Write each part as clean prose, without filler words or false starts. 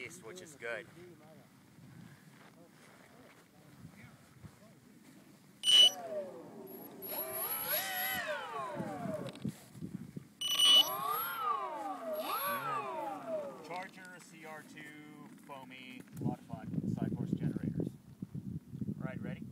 east, which is good. Charger, CR2, Foamie, a lot of fun, side force generators. All right, ready?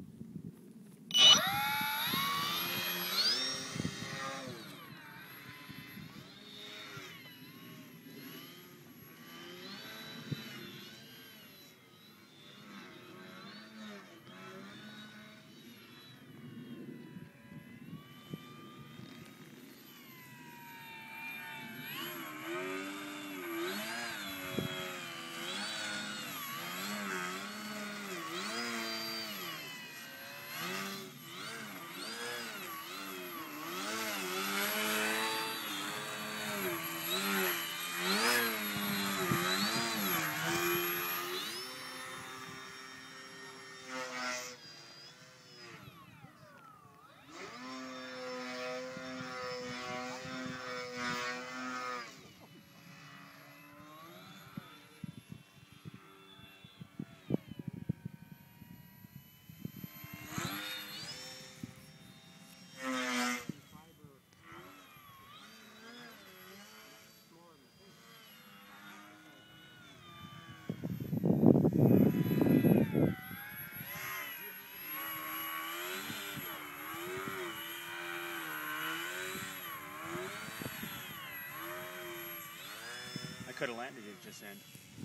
I could have landed it just then.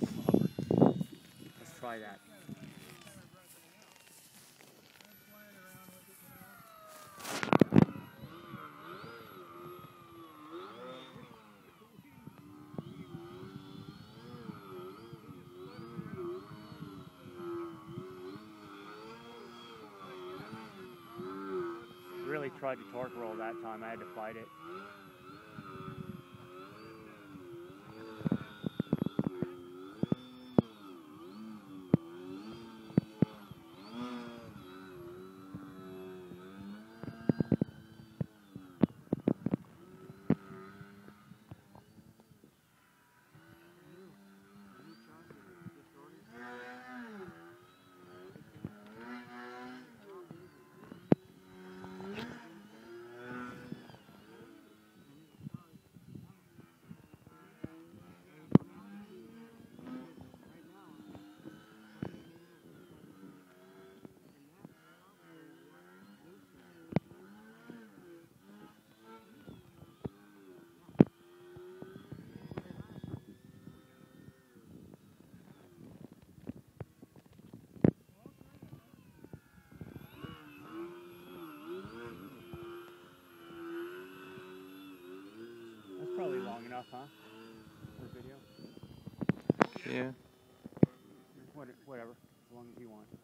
Let's try that. Really tried to torque roll that time. I had to fight it. Probably long enough, huh? For video? Yeah. Whatever, as long as you want.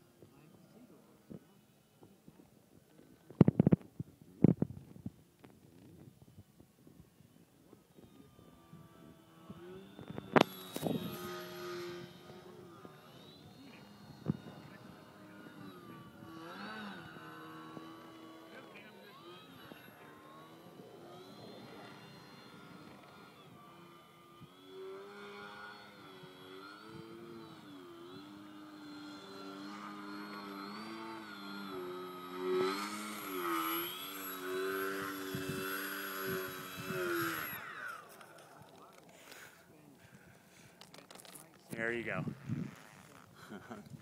There you go.